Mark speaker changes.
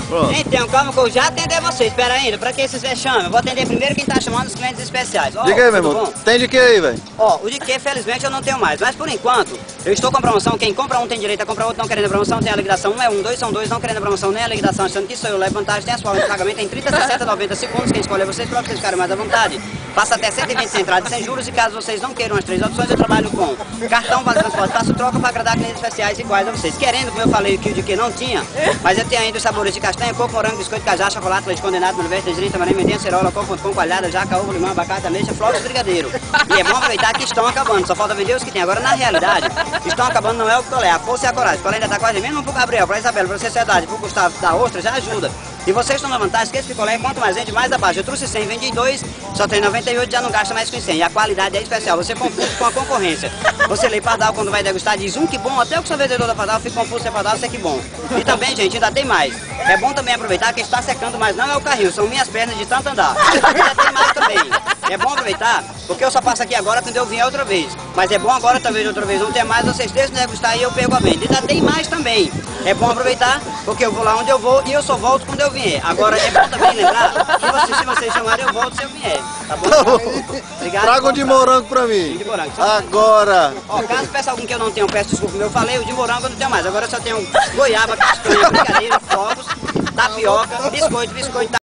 Speaker 1: Pronto.
Speaker 2: Então, calma que eu já atender vocês. Espera ainda, pra que esses vexames? Eu vou atender primeiro quem tá chamando os clientes especiais. Ó,
Speaker 1: Diga aí, meu
Speaker 2: tudo
Speaker 1: irmão.
Speaker 2: bom?
Speaker 1: Tem de que aí, velho?
Speaker 2: Ó, o de que, felizmente, eu não tenho mais. Mas, por enquanto, eu estou com a promoção. Quem compra um tem direito a comprar outro não querendo a promoção. Tem a liquidação. Um é um, dois são dois, não querendo a promoção nem a liquidação. Achando que sou eu, levo vantagem. Tem as formas de pagamento em 30, 60, 90 segundos. Quem escolhe é vocês, para vocês ficarem mais à vontade. Passa até 120 sem entrada e sem juros. E caso vocês não queiram as três opções, eu trabalho com cartão, vale transporte, faço troca para agradar clientes especiais iguais a vocês. Querendo, como eu falei, que o de que não tinha, mas eu tenho ainda os sabores de castanha, coco, morango, biscoito, cajá, chocolate, leite condensado, milho verde, tangerina, tamarindo, medenha, cerola, coco, com coalhada, jaca, ovo, limão, abacate, ameixa, flores e brigadeiro. E é bom aproveitar que estão acabando, só falta vender os que tem. Agora, na realidade, estão acabando não é o picolé, a força e a coragem. O picolé ainda tá quase mesmo pro Gabriel, pra Isabela, pra Sociedade, pro Gustavo, da Ostra, já ajuda. E vocês estão na vantagem que esse picolé, quanto mais vende, mais abaixo. Eu trouxe 100, vendi 2, só tem 98, já não gasta mais com 100. E a qualidade é especial, você confunde com a concorrência. Você lê Pardal quando vai degustar, diz que bom, até o que sou vendedor da Pardal, fica confuso se é Pardal, se é que bom. E também, gente, ainda tem mais. É bom também aproveitar que está secando, mas não é o carrinho, são minhas pernas de tanto andar. Ainda tem mais também. É bom aproveitar, porque eu só passo aqui agora quando eu vier outra vez. Mas é bom agora também outra vez não ter mais, vocês deixam de degustar e eu pego a venda. Ainda tem mais também. É bom aproveitar, porque eu vou lá onde eu vou e eu só volto quando eu vier. Agora é bom também lembrar que se vocês chamarem, eu volto se eu vier. Tá bom? Obrigado.
Speaker 1: Traga um de morango pra mim.
Speaker 2: De morango.
Speaker 1: Agora.
Speaker 2: Ó, caso peça algum que eu não tenho, peço desculpa, como eu falei, o de morango eu não tenho mais. Agora eu só tenho goiaba, castanha, brigadeiro, fogos, tapioca, biscoito,